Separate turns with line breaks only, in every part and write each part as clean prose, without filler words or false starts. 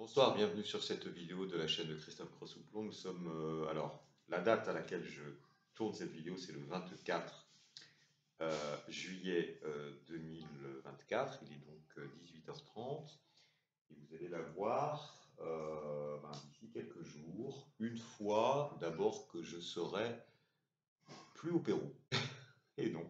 Bonsoir, bienvenue sur cette vidéo de la chaîne de Christophe Cressouplon. Nous sommes, alors, la date à laquelle je tourne cette vidéo, c'est le 24 juillet 2024. Il est donc 18h30 et vous allez la voir d'ici quelques jours, une fois d'abord que je serai plus au Pérou. Et non,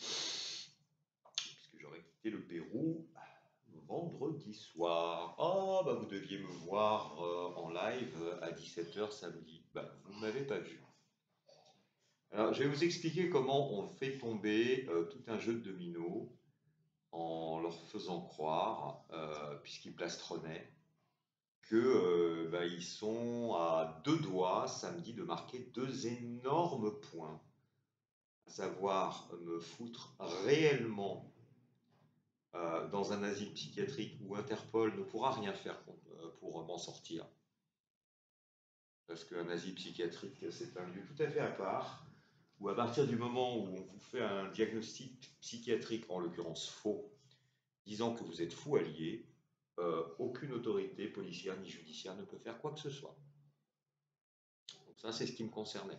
puisque j'aurais quitté le Pérou vendredi soir. Ah, bah vous deviez me voir en live à 17h samedi. Bah, vous ne m'avez pas vu. Alors, je vais vous expliquer comment on fait tomber tout un jeu de dominos en leur faisant croire, puisqu'ils plastronnaient, que ils sont à deux doigts samedi de marquer deux énormes points, à savoir me foutre réellement dans un asile psychiatrique où Interpol ne pourra rien faire pour m'en sortir. Parce qu'un asile psychiatrique, c'est un lieu tout à fait à part, où à partir du moment où on vous fait un diagnostic psychiatrique, en l'occurrence faux, disant que vous êtes fou allié, aucune autorité policière ni judiciaire ne peut faire quoi que ce soit. Donc ça, c'est ce qui me concernait.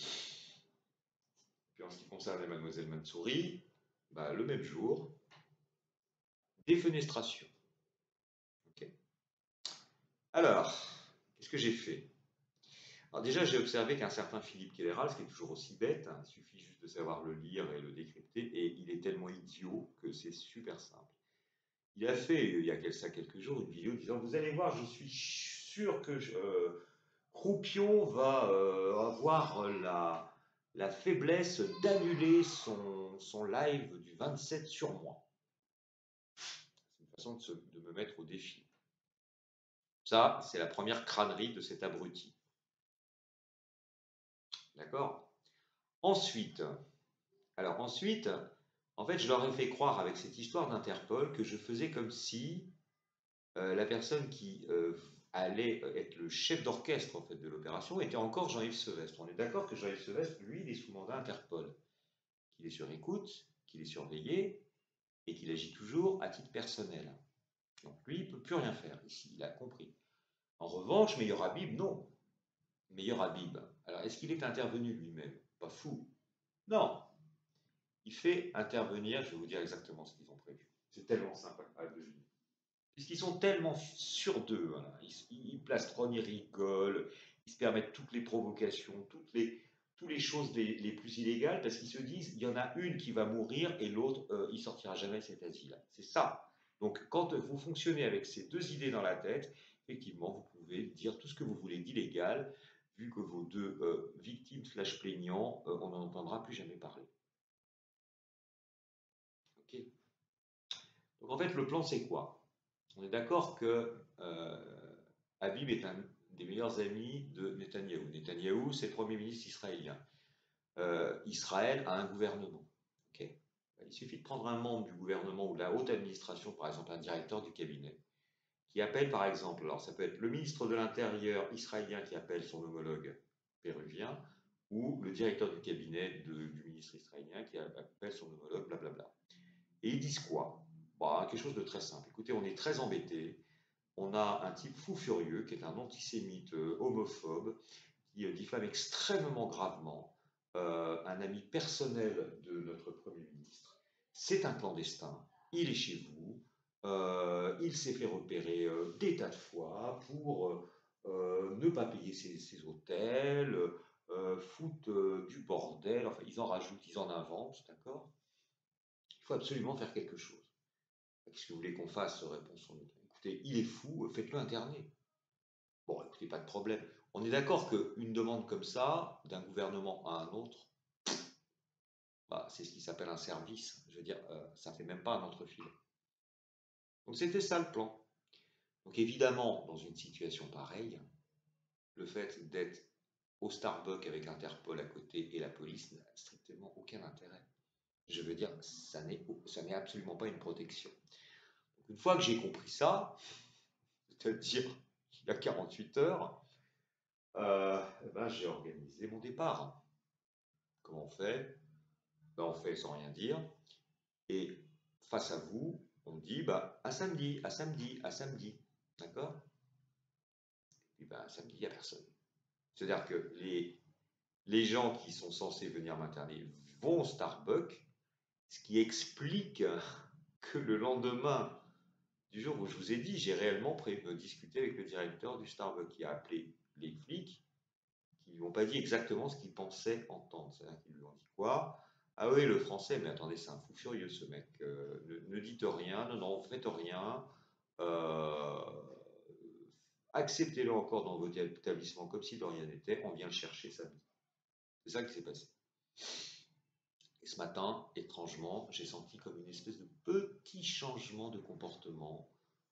Puis en ce qui concernait Mademoiselle Mansouri, le même jour, défenestration. Okay. Alors, qu'est-ce que j'ai fait? Alors déjà, j'ai observé qu'un certain Philippe Kelleral, ce qui est toujours aussi bête, hein, il suffit juste de savoir le lire et le décrypter, et il est tellement idiot que c'est super simple. Il a fait, il y a quelques jours, une vidéo disant « Vous allez voir, je suis sûr que Croupion va avoir la faiblesse d'annuler son live du 27 sur moi. » C'est une façon de me mettre au défi. Ça, c'est la première crânerie de cet abruti. D'accord? Ensuite, en fait, je leur ai fait croire avec cette histoire d'Interpol que je faisais comme si la personne qui allait être le chef d'orchestre en fait, de l'opération était encore Jean-Yves Sevestre. On est d'accord que Jean-Yves Sevestre, lui, il est sous mandat Interpol, qu'il est sur écoute, qu'il est surveillé et qu'il agit toujours à titre personnel. Donc lui, il ne peut plus rien faire ici, il a compris. En revanche, Meilleur Habib, non. Meilleur Habib. Alors, est-ce qu'il est intervenu lui-même? Pas fou. Non. Il fait intervenir, je vais vous dire exactement ce qu'ils ont prévu. C'est tellement simple à deviner. Puisqu'ils sont tellement sûrs d'eux, voilà. Ils plastronnent, ils rigolent, ils se permettent toutes les provocations, toutes les choses les plus illégales, parce qu'ils se disent, il y en a une qui va mourir et l'autre, il sortira jamais de cet asile. C'est ça. Donc, quand vous fonctionnez avec ces deux idées dans la tête, effectivement, vous pouvez dire tout ce que vous voulez d'illégal, vu que vos deux victimes / plaignants, on n'en entendra plus jamais parler. Ok. Donc, en fait, le plan, c'est quoi? On est d'accord que Habib est un des meilleurs amis de Netanyahou. Netanyahou, c'est le premier ministre israélien. Israël a un gouvernement. Okay. Il suffit de prendre un membre du gouvernement ou de la haute administration, par exemple un directeur du cabinet, qui appelle par exemple, alors ça peut être le ministre de l'Intérieur israélien qui appelle son homologue péruvien, ou le directeur du cabinet du ministre israélien qui appelle son homologue, blablabla. Et ils disent quoi? Quelque chose de très simple. Écoutez, on est très embêtés. On a un type fou furieux qui est un antisémite homophobe qui diffame extrêmement gravement un ami personnel de notre Premier ministre. C'est un clandestin, il est chez vous, il s'est fait repérer des tas de fois pour ne pas payer ses hôtels, foutre du bordel, enfin ils en rajoutent, ils en inventent, d'accord? Il faut absolument faire quelque chose. Qu'est-ce que vous voulez qu'on fasse? Répond son autre. Écoutez, il est fou, faites-le interner. Bon, écoutez, pas de problème. On est d'accord qu'une demande comme ça, d'un gouvernement à un autre, c'est ce qui s'appelle un service. Je veux dire, ça ne fait même pas un entrefilet. Donc c'était ça le plan. Donc évidemment, dans une situation pareille, le fait d'être au Starbucks avec Interpol à côté et la police n'a strictement aucun intérêt. Je veux dire, ça n'est absolument pas une protection. Donc, une fois que j'ai compris ça, c'est-à-dire il y a 48 heures, j'ai organisé mon départ. Comment on fait? On fait sans rien dire. Et face à vous, on dit à samedi, à samedi, à samedi. D'accord? Et ben, samedi, il n'y a personne. C'est-à-dire que les gens qui sont censés venir m'interner vont au Starbucks, ce qui explique que le lendemain du jour où je vous ai dit, j'ai réellement discuté avec le directeur du Starbucks qui a appelé les flics, qui ne lui ont pas dit exactement ce qu'ils pensaient entendre. C'est-à-dire qu'ils lui ont dit quoi? Ah oui, le français, mais attendez, c'est un fou furieux ce mec. Ne dites rien, non, faites rien. Euh, Acceptez-le encore dans votre établissement comme si de rien n'était. On vient le chercher samedi. C'est ça qui s'est passé. Et ce matin, étrangement, j'ai senti comme une espèce de petit changement de comportement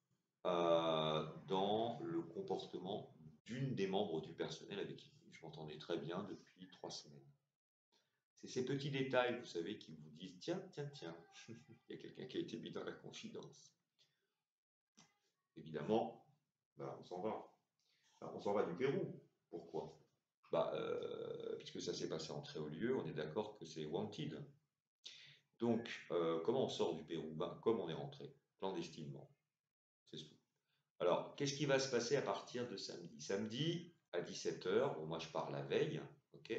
dans le comportement d'une des membres du personnel avec qui je m'entendais très bien depuis 3 semaines. C'est ces petits détails, vous savez, qui vous disent tiens, tiens, tiens, il y a quelqu'un qui a été mis dans la confidence. Évidemment, bah, on s'en va. On s'en va du Pérou. Pourquoi? Puisque ça s'est passé en très haut lieu, on est d'accord que c'est wanted. Donc, comment on sort du Pérou? Comme on est rentré, clandestinement. C'est tout. Alors, qu'est-ce qui va se passer à partir de samedi? Samedi, à 17h, bon, moi je pars la veille, ok,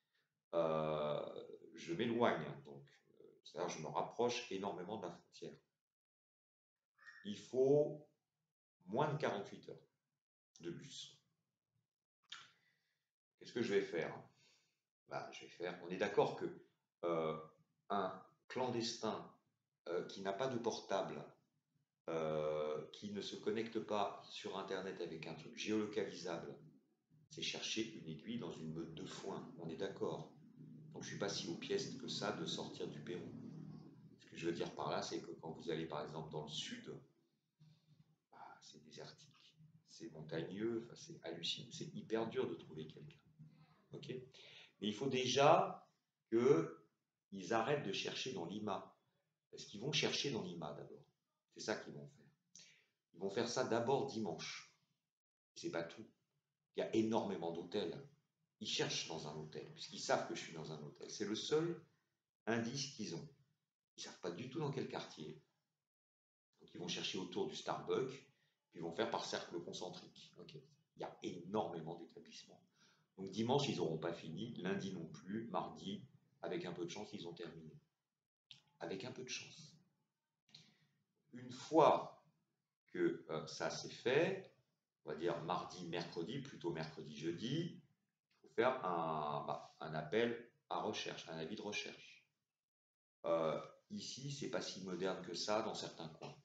je m'éloigne, donc, c'est-à-dire je me rapproche énormément de la frontière. Il faut moins de 48 heures de bus. Qu'est-ce que je vais faire? On est d'accord que un clandestin qui n'a pas de portable, qui ne se connecte pas sur Internet avec un truc géolocalisable, c'est chercher une aiguille dans une meute de foin, on est d'accord. Donc je ne suis pas si aux pièces que ça de sortir du Pérou. Ce que je veux dire par là, c'est que quand vous allez par exemple dans le sud, c'est désertique, c'est montagneux, c'est hallucinant, c'est hyper dur de trouver quelqu'un. Okay, mais il faut déjà qu'ils arrêtent de chercher dans l'IMA. Parce qu'ils vont chercher dans l'IMA d'abord. C'est ça qu'ils vont faire. Ils vont faire ça d'abord dimanche. C'est pas tout. Il y a énormément d'hôtels. Ils cherchent dans un hôtel, puisqu'ils savent que je suis dans un hôtel. C'est le seul indice qu'ils ont. Ils ne savent pas du tout dans quel quartier. Donc ils vont chercher autour du Starbucks, puis ils vont faire par cercle concentrique. Okay. Il y a énormément d'établissements. Donc dimanche, ils n'auront pas fini, lundi non plus, mardi, avec un peu de chance, ils ont terminé. Avec un peu de chance. Une fois que ça c'est fait, on va dire mardi, mercredi, plutôt mercredi, jeudi, il faut faire un appel à recherche, un avis de recherche. Ici, c'est pas si moderne que ça dans certains coins.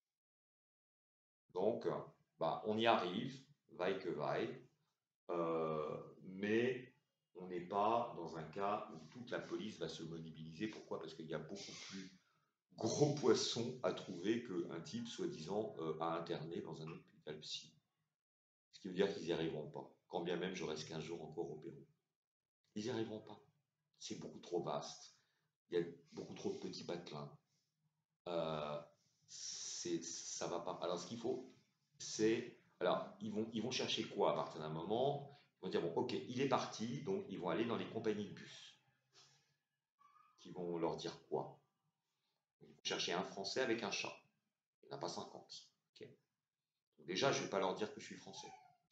Donc, on y arrive, vaille que vaille, mais on n'est pas dans un cas où toute la police va se mobiliser. Pourquoi? Parce qu'il y a beaucoup plus gros poisson à trouver qu'un type soi-disant à interner dans un hôpital psy. Ce qui veut dire qu'ils n'y arriveront pas, quand bien même je reste 15 jours encore au Pérou. Ils n'y arriveront pas. C'est beaucoup trop vaste. Il y a beaucoup trop de petits patelins. Ça va pas. Alors, ce qu'il faut, c'est. Alors, ils vont chercher quoi à partir d'un moment? Ils vont dire bon, ok, il est parti, donc ils vont aller dans les compagnies de bus. Qui vont leur dire quoi? Ils vont chercher un Français avec un chat. Il n'y en a pas 50. Okay, donc déjà, je ne vais pas leur dire que je suis français.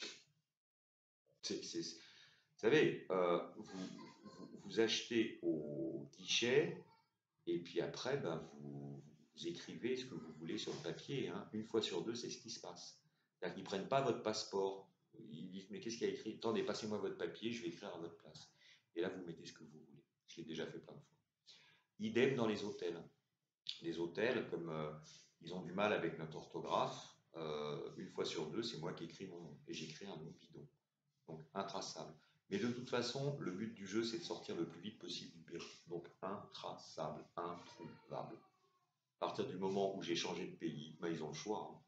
Vous savez, vous achetez au guichet et puis après, vous écrivez ce que vous voulez sur le papier. Hein. Une fois sur deux, c'est ce qui se passe. C'est-à-dire qu'ils ne prennent pas votre passeport. Ils disent, mais qu'est-ce qu'il y a écrit? Attendez, passez-moi votre papier, je vais écrire à votre place. Et là, vous mettez ce que vous voulez. Je l'ai déjà fait plein de fois. Idem dans les hôtels. Les hôtels, comme ils ont du mal avec notre orthographe, une fois sur deux, c'est moi qui écris mon nom. Et j'écris un nom bidon. Donc intraçable. Mais de toute façon, le but du jeu, c'est de sortir le plus vite possible du Pérou. Donc intraçable, introuvable. À partir du moment où j'ai changé de pays, ils ont le choix.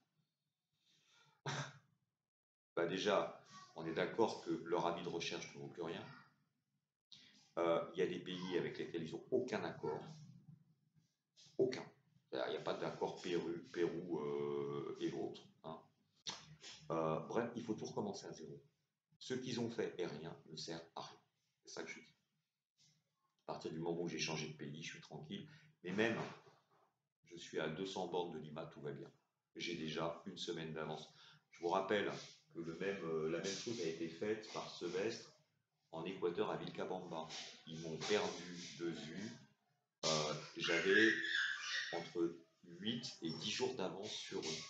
Hein. Déjà, on est d'accord que leur avis de recherche ne vaut plus rien. Il y a des pays avec lesquels ils n'ont aucun accord. Aucun. Il n'y a pas d'accord Pérou et autres. Hein. Bref, il faut tout recommencer à zéro. Ce qu'ils ont fait et rien ne sert à rien. C'est ça que je dis. À partir du moment où j'ai changé de pays, je suis tranquille. Mais même, je suis à 200 bornes de Lima, tout va bien. J'ai déjà une semaine d'avance. Je vous rappelle que la même chose a été faite par Sevestre en Équateur à Vilcabamba. Ils m'ont perdu de vue. J'avais entre 8 et 10 jours d'avance sur eux.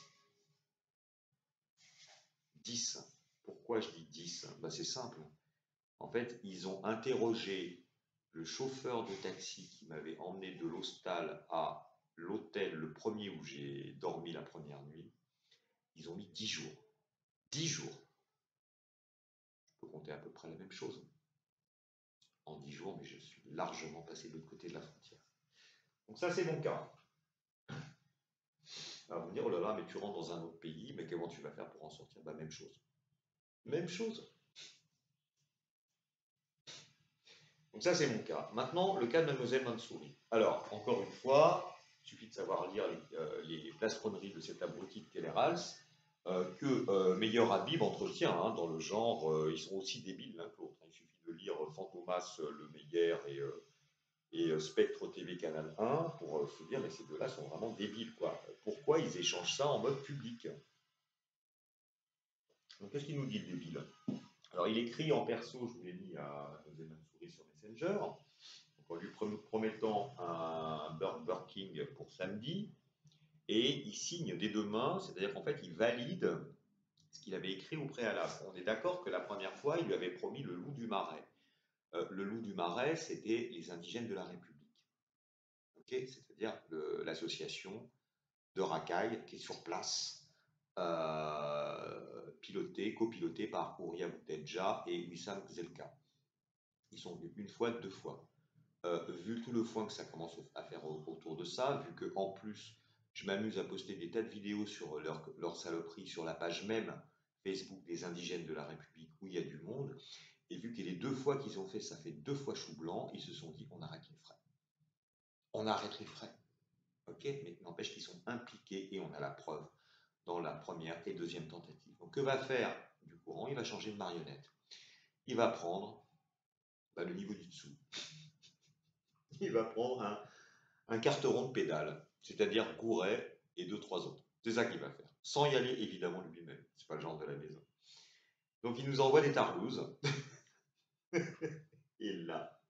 10. Pourquoi je dis 10? C'est simple. En fait, ils ont interrogé le chauffeur de taxi qui m'avait emmené de l'hostal à l'hôtel le premier où j'ai dormi la première nuit. Ils ont mis 10 jours. 10 jours. Je peux compter à peu près la même chose. En 10 jours, mais je suis largement passé de l'autre côté de la frontière. Donc ça, c'est mon cas. Alors vous me dire, oh là là, mais tu rentres dans un autre pays, mais comment tu vas faire pour en sortir? Même chose. Même chose. Donc ça, c'est mon cas. Maintenant, le cas de Mademoiselle Mansouri. Alors, encore une fois, il suffit de savoir lire les plastronneries de cet abruti de Keller Hals, que Meyer Habib entretient, dans le genre, ils sont aussi débiles l'un que l'autre. Il suffit de lire Fantomas, Le Meyer et Spectre TV Canal 1 pour se dire, mais ces deux-là sont vraiment débiles, quoi. Pourquoi ils échangent ça en mode public? Donc, qu'est-ce qu'il nous dit, le débile? Alors, il écrit en perso, je vous l'ai mis à Mademoiselle Mansouri sur Messenger, en lui promettant un Burger King pour samedi, et il signe dès demain, c'est-à-dire qu'en fait, il valide ce qu'il avait écrit au préalable. On est d'accord que la première fois, il lui avait promis le loup du Marais. Le loup du Marais, c'était les indigènes de la République. Okay, c'est-à-dire l'association de racailles qui est sur place, copilotée par Ouria Boutedja et Wissam Zelka. Ils sont venus une fois, deux fois. Vu tout le foin que ça commence à faire autour de ça, vu que en plus je m'amuse à poster des tas de vidéos sur leur saloperie sur la page même Facebook des indigènes de la République où il y a du monde, et vu que les deux fois qu'ils ont fait, ça fait 2 fois chou blanc, ils se sont dit on arrête les frais. On arrête les frais. Ok, mais n'empêche qu'ils sont impliqués et on a la preuve dans la première et deuxième tentative. Donc que va faire du courant? Il va changer de marionnette. Il va prendre le niveau du dessous. Il va prendre un carteron de pédale, c'est-à-dire Gouret et 2-3 autres. C'est ça qu'il va faire. Sans y aller évidemment lui-même. C'est pas le genre de la maison. Donc il nous envoie des tarlouses. Et là,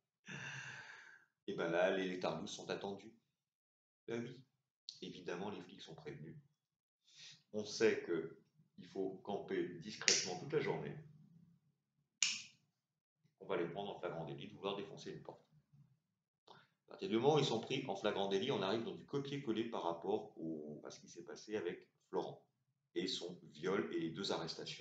les tarlouses sont attendues. Ben oui, évidemment, les flics sont prévenus. On sait qu'il faut camper discrètement toute la journée. On va les prendre en flagrant délit de vouloir défoncer une porte. À partir du moment où ils sont pris en flagrant délit, on arrive dans du copier-coller par rapport à ce qui s'est passé avec Florent et son viol et les 2 arrestations.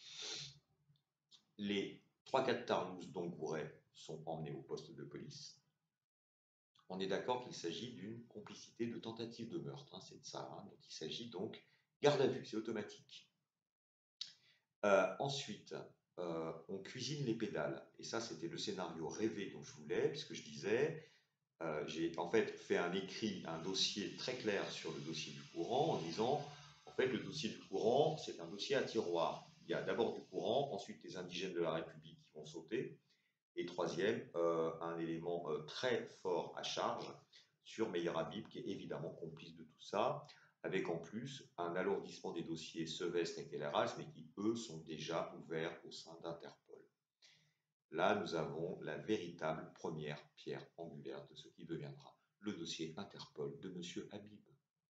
Les 3-4 tarlouses dont Gouret sont emmenés au poste de police. On est d'accord qu'il s'agit d'une complicité de tentative de meurtre, c'est de ça dont il s'agit, donc garde à vue, c'est automatique. Ensuite, on cuisine les pédales, et ça c'était le scénario rêvé dont je voulais, puisque je disais, j'ai en fait fait un dossier très clair sur le dossier du courant en disant, en fait le dossier du courant c'est un dossier à tiroir. Il y a d'abord du courant, ensuite les indigènes de la République qui vont sauter, et troisième, un élément très fort à charge sur Meyer Habib qui est évidemment complice de tout ça, avec en plus un alourdissement des dossiers Sevestre et Keller Hals, mais qui eux sont déjà ouverts au sein d'Interpol. Là, nous avons la véritable première pierre angulaire de ce qui deviendra le dossier Interpol de M. Habib.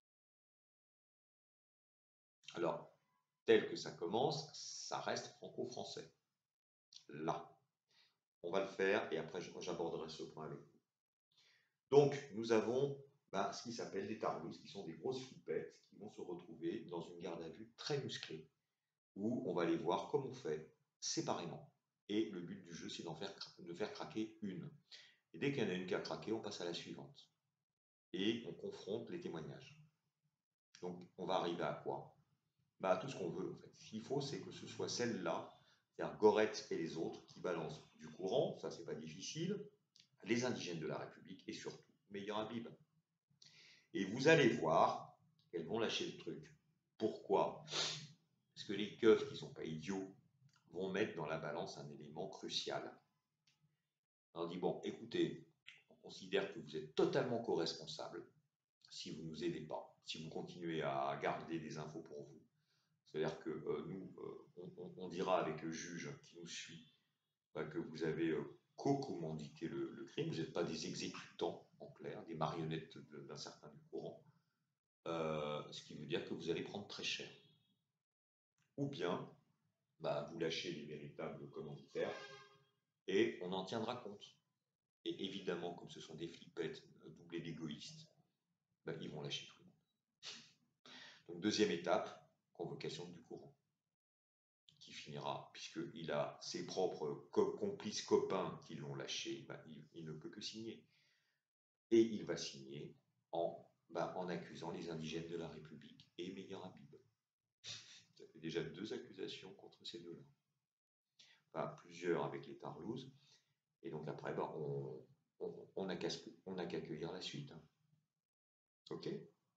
Alors, tel que ça commence, ça reste franco-français. Là, on va le faire et après j'aborderai ce point avec vous. Donc, nous avons ce qui s'appelle des tarlouses, qui sont des grosses flippettes qui vont se retrouver dans une garde à vue très musclée, où on va les voir comme on fait, séparément. Et le but du jeu, c'est de faire craquer une. Et dès qu'il y en a une qui a craqué, on passe à la suivante. Et on confronte les témoignages. Donc, on va arriver à quoi? À tout ce qu'on veut, en fait. Ce qu'il faut, c'est que ce soit celle-là, c'est-à-dire Gorette et les autres, qui balancent du courant, ça, c'est pas difficile, les indigènes de la République et surtout Meyer Habib. Et vous allez voir qu'elles vont lâcher le truc. Pourquoi? Parce que les keufs, qui ne sont pas idiots, vont mettre dans la balance un élément crucial. On dit, bon, écoutez, on considère que vous êtes totalement co-responsable si vous ne nous aidez pas, si vous continuez à garder des infos pour vous. C'est-à-dire que nous, on dira avec le juge qui nous suit que vous avez co-commandité le crime, vous n'êtes pas des exécutants, en clair, des marionnettes d'un certain du courant, ce qui veut dire que vous allez prendre très cher. Ou bien, vous lâchez les véritables commanditaires et on en tiendra compte. Et évidemment, comme ce sont des flippettes doublés d'égoïstes, ils vont lâcher tout le monde. Donc deuxième étape, convocation du courant, qui finira, puisqu'il a ses propres complices copains qui l'ont lâché, il ne peut que signer. Et il va signer en accusant les indigènes de la République et Meyer Habib. Ça fait déjà 2 accusations contre ces deux-là. Enfin, plusieurs avec les Tarlouse. Et donc après, on n'a qu'à accueillir la suite. Hein. OK?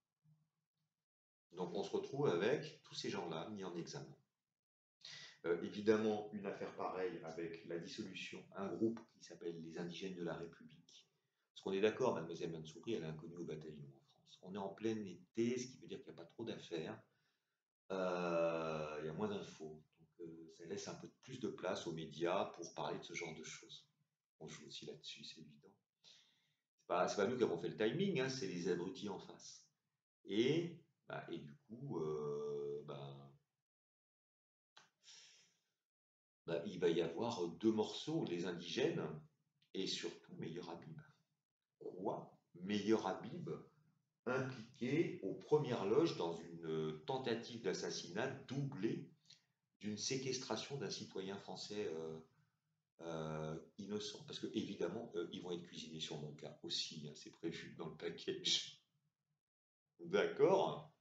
Donc on se retrouve avec tous ces gens-là mis en examen. Évidemment, une affaire pareille avec la dissolution, un groupe qui s'appelle les Indigènes de la République. Parce qu'on est d'accord, mademoiselle Mansouri, elle est inconnue au bataillon en France. On est en plein été, ce qui veut dire qu'il n'y a pas trop d'affaires. Il y a moins d'infos. Donc ça laisse un peu plus de place aux médias pour parler de ce genre de choses. On joue aussi là-dessus, c'est évident. C'est pas nous qui avons fait le timing, hein, c'est les abrutis en face. Et du coup, il va y avoir 2 morceaux, les indigènes et surtout Meyer Habib. Quoi? Meyer Habib impliqué aux premières loges dans une tentative d'assassinat doublée d'une séquestration d'un citoyen français innocent. Parce que évidemment, ils vont être cuisinés sur mon cas aussi, hein, c'est prévu dans le package. D'accord?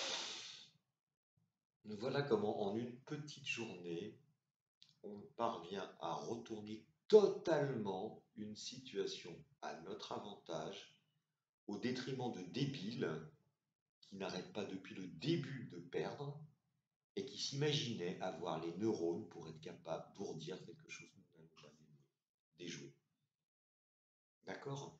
Voilà comment en une petite journée, on parvient à retourner totalement une situation à notre avantage au détriment de débiles qui n'arrêtent pas depuis le début de perdre et qui s'imaginaient avoir les neurones pour être capables d'ourdir quelque chose que nous n'allons pas déjouer. D'accord?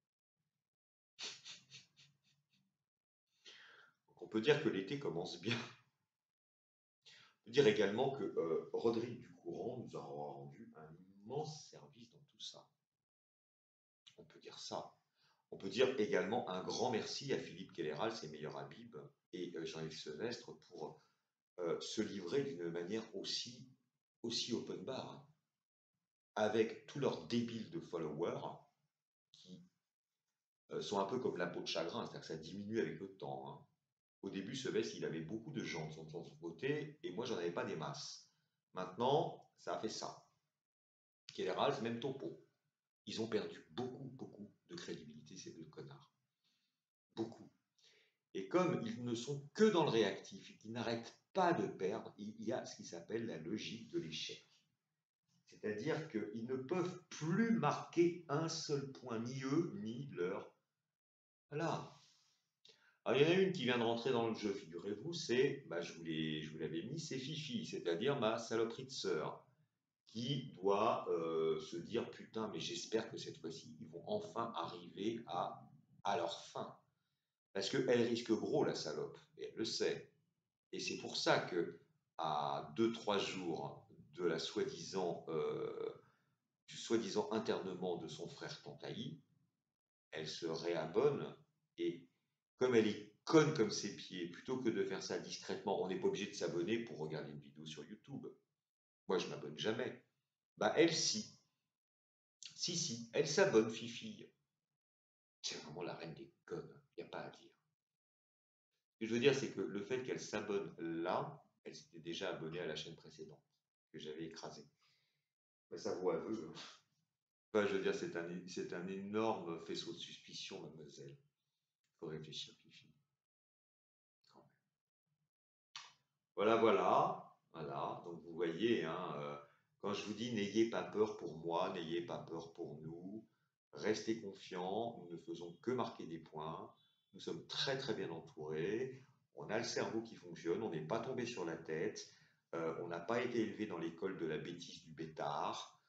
Donc on peut dire que l'été commence bien. On peut dire également que Rodrigue Ducourant nous aura rendu un immense service dans tout ça. On peut dire ça. On peut dire également un grand merci à Philippe Kelleral, ses meilleurs Habib, et Jean-Yves Sevestre pour se livrer d'une manière aussi open bar, hein, avec tous leurs débiles de followers qui sont un peu comme la peau de chagrin, c'est-à-dire que ça diminue avec le temps. Hein. Au début, Sevestre, il avait beaucoup de gens de son côté, et moi, j'en avais pas des masses. Maintenant, ça a fait ça. Kelleral, c'est même topo. Ils ont perdu beaucoup de crédibilité, ces deux connards. Beaucoup. Et comme ils ne sont que dans le réactif, et qu'ils n'arrêtent pas de perdre, il y a ce qui s'appelle la logique de l'échec. C'est-à-dire qu'ils ne peuvent plus marquer un seul point, ni eux, ni leur. Voilà. Alors, il y en a une qui vient de rentrer dans le jeu, figurez-vous, c'est, je vous l'avais mis, c'est Fifi, c'est-à-dire ma saloperie de sœur, qui doit se dire, putain, mais j'espère que cette fois-ci, ils vont enfin arriver à leur fin. Parce qu'elle risque gros, la salope, et elle le sait. Et c'est pour ça que, à 2-3 jours de la du soi-disant internement de son frère Tantaï, elle se réabonne et comme elle est conne comme ses pieds, plutôt que de faire ça discrètement, on n'est pas obligé de s'abonner pour regarder une vidéo sur YouTube. Moi, je m'abonne jamais. Elle, si. Si, elle s'abonne, Fifi. C'est vraiment la reine des connes, il n'y a pas à dire. Ce que je veux dire, c'est que le fait qu'elle s'abonne là, elle s'était déjà abonnée à la chaîne précédente, que j'avais écrasée. Ça vaut aveu. Je veux dire, c'est un énorme faisceau de suspicion, mademoiselle. Il faut réfléchir, Fifi. Quand même. Voilà. Donc vous voyez, hein, quand je vous dis n'ayez pas peur pour moi, n'ayez pas peur pour nous, restez confiants, nous ne faisons que marquer des points, nous sommes très bien entourés, on a le cerveau qui fonctionne, on n'est pas tombé sur la tête, on n'a pas été élevé dans l'école de la bêtise du bêtard,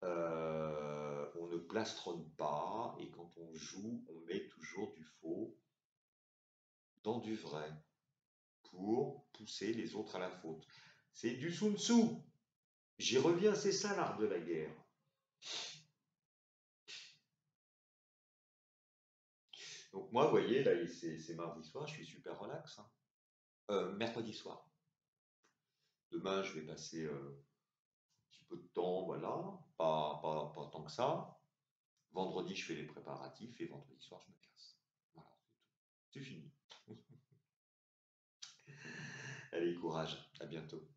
on ne plastronne pas, et quand on joue, on met toujours du faux dans du vrai. pour pousser les autres à la faute. C'est du Sun Tzu. J'y reviens, c'est ça l'art de la guerre. Donc moi, vous voyez, là, c'est mardi soir, je suis super relax. Mercredi soir. Demain, je vais passer un petit peu de temps, voilà, pas tant que ça. Vendredi, je fais les préparatifs et vendredi soir, je me casse. Voilà, c'est tout. C'est fini. Allez, courage, à bientôt.